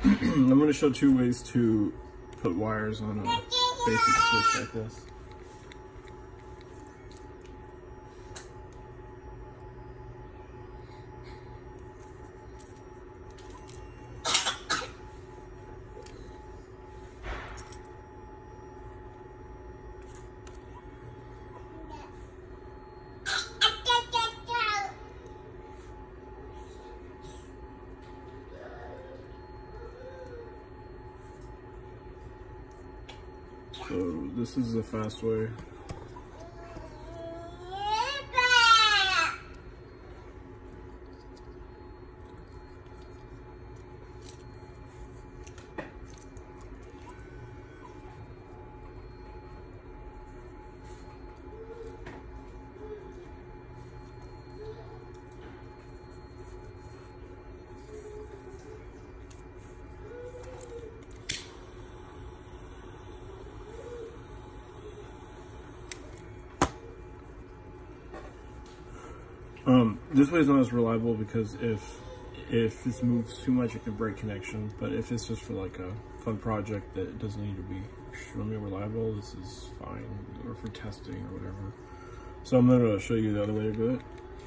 I'm going to show two ways to put wires on a basic switch like this. So this is the fast way. This way is not as reliable because if this moves too much, it can break connection. But if it's just for like a fun project that doesn't need to be extremely reliable, this is fine, or for testing or whatever. So I'm going to show you the other way to do it.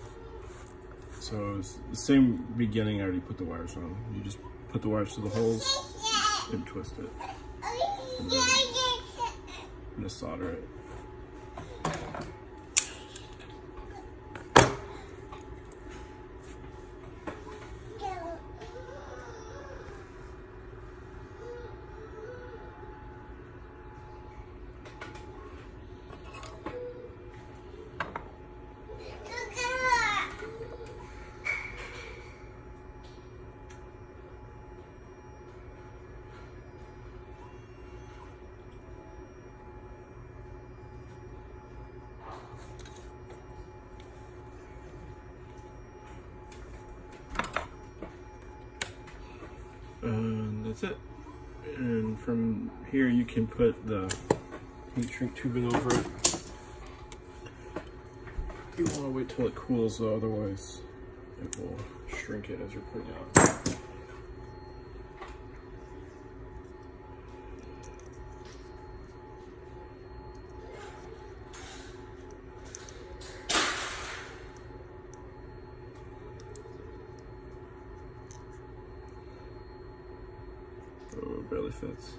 So it's the same beginning. I already put the wires on. You just put the wires to the holes and twist it. And then I'm going to solder it. And that's it. And from here you can put the heat shrink tubing over it. You want to wait till it cools though, otherwise it will shrink it as you're putting it on. Oh, it barely fits.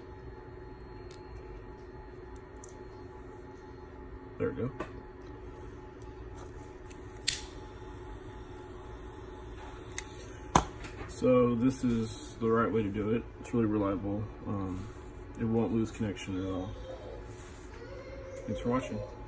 There we go. So this is the right way to do it. It's really reliable. It won't lose connection at all. Thanks for watching.